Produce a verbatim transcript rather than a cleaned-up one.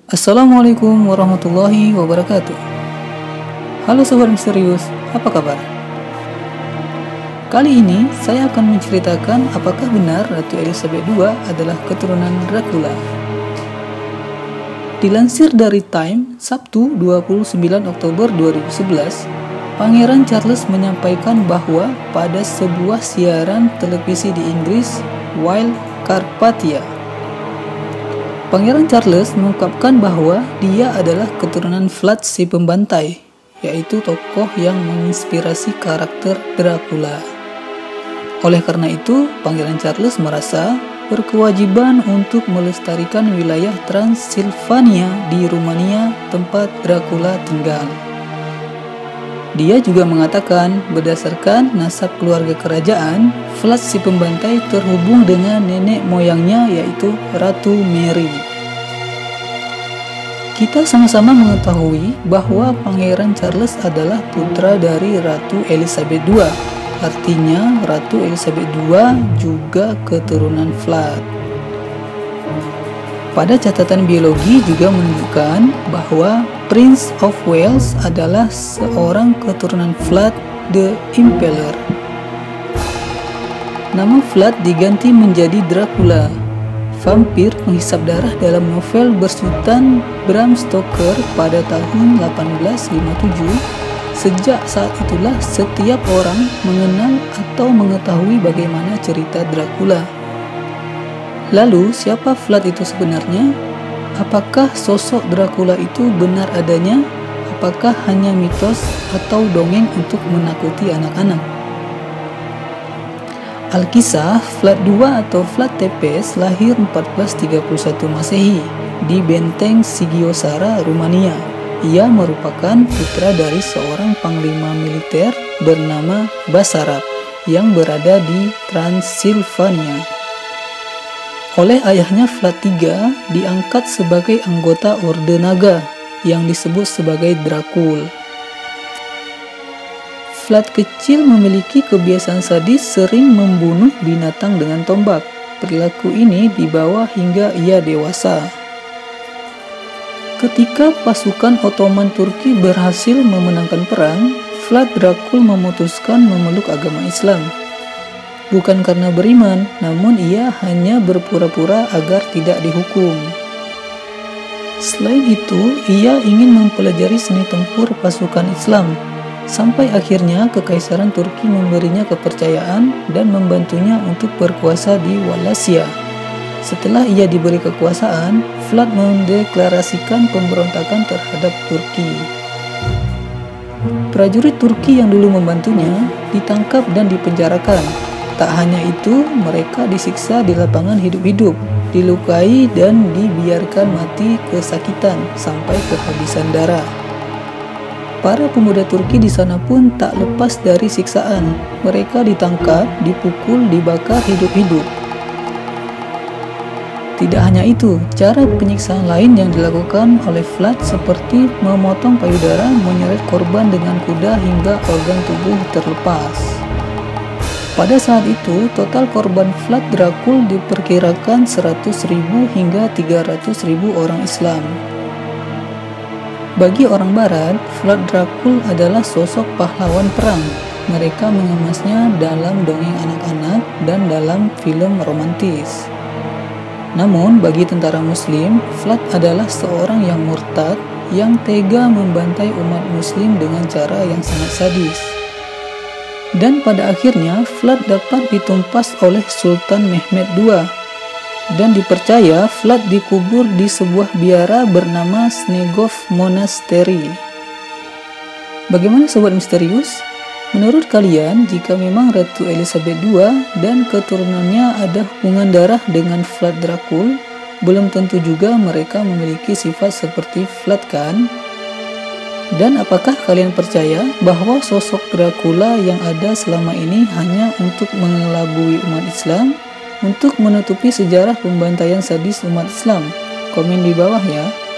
Assalamualaikum warahmatullahi wabarakatuh. Halo Sobat Misterius, apa kabar? Kali ini saya akan menceritakan apakah benar Ratu Elizabeth kedua adalah keturunan Dracula. Dilansir dari Time, Sabtu dua puluh sembilan Oktober dua ribu sebelas, Pangeran Charles menyampaikan bahwa pada sebuah siaran televisi di Inggris, Wild Carpathia, Pangeran Charles mengungkapkan bahwa dia adalah keturunan Vlad si Pembantai, yaitu tokoh yang menginspirasi karakter Dracula. Oleh karena itu, Pangeran Charles merasa berkewajiban untuk melestarikan wilayah Transilvania di Rumania tempat Dracula tinggal. Dia juga mengatakan berdasarkan nasab keluarga kerajaan, Vlad si Pembantai terhubung dengan nenek moyangnya yaitu Ratu Mary. Kita sama-sama mengetahui bahwa Pangeran Charles adalah putra dari Ratu Elizabeth kedua. Artinya Ratu Elizabeth kedua juga keturunan Vlad. Pada catatan biologi juga menunjukkan bahwa Prince of Wales adalah seorang keturunan Vlad the Impaler. Nama Vlad diganti menjadi Dracula, vampir penghisap darah dalam novel bersutan Bram Stoker pada tahun delapan belas lima puluh tujuh. Sejak saat itulah setiap orang mengenal atau mengetahui bagaimana cerita Dracula. Lalu, siapa Vlad itu sebenarnya? Apakah sosok Dracula itu benar adanya? Apakah hanya mitos atau dongeng untuk menakuti anak-anak? Alkisah, Vlad kedua atau Vlad Tepes lahir empat belas tiga puluh satu Masehi di Benteng Sigiosara, Rumania. Ia merupakan putra dari seorang panglima militer bernama Basarab yang berada di Transilvania. Oleh ayahnya, Vlad ketiga diangkat sebagai anggota Orde Naga yang disebut sebagai Dracul. Vlad kecil memiliki kebiasaan sadis, sering membunuh binatang dengan tombak. Perilaku ini dibawa hingga ia dewasa. Ketika pasukan Ottoman Turki berhasil memenangkan perang, Vlad Dracul memutuskan memeluk agama Islam. Bukan karena beriman, namun ia hanya berpura-pura agar tidak dihukum. Selain itu, ia ingin mempelajari seni tempur pasukan Islam. Sampai akhirnya Kekaisaran Turki memberinya kepercayaan dan membantunya untuk berkuasa di Wallachia. Setelah ia diberi kekuasaan, Vlad mendeklarasikan pemberontakan terhadap Turki. Prajurit Turki yang dulu membantunya ditangkap dan dipenjarakan. Tak hanya itu, mereka disiksa di lapangan hidup-hidup, dilukai dan dibiarkan mati kesakitan sampai kehabisan darah. Para pemuda Turki di sana pun tak lepas dari siksaan. Mereka ditangkap, dipukul, dibakar hidup-hidup. Tidak hanya itu, cara penyiksaan lain yang dilakukan oleh Vlad seperti memotong payudara, menyeret korban dengan kuda hingga organ tubuh terlepas. Pada saat itu, total korban Vlad Dracul diperkirakan seratus ribu hingga tiga ratus ribu orang Islam. Bagi orang Barat, Vlad Dracul adalah sosok pahlawan perang. Mereka mengemasnya dalam dongeng anak-anak dan dalam film romantis. Namun, bagi tentara Muslim, Vlad adalah seorang yang murtad yang tega membantai umat Muslim dengan cara yang sangat sadis. Dan pada akhirnya Vlad dapat ditumpas oleh Sultan Mehmed kedua dan dipercaya Vlad dikubur di sebuah biara bernama Snegov Monastery. Bagaimana Sobat Misterius? Menurut kalian, jika memang Ratu Elizabeth kedua dan keturunannya ada hubungan darah dengan Vlad Dracul, belum tentu juga mereka memiliki sifat seperti Vlad, kan? Dan apakah kalian percaya bahwa sosok Dracula yang ada selama ini hanya untuk mengelabui umat Islam, untuk menutupi sejarah pembantaian sadis umat Islam? Komen di bawah ya.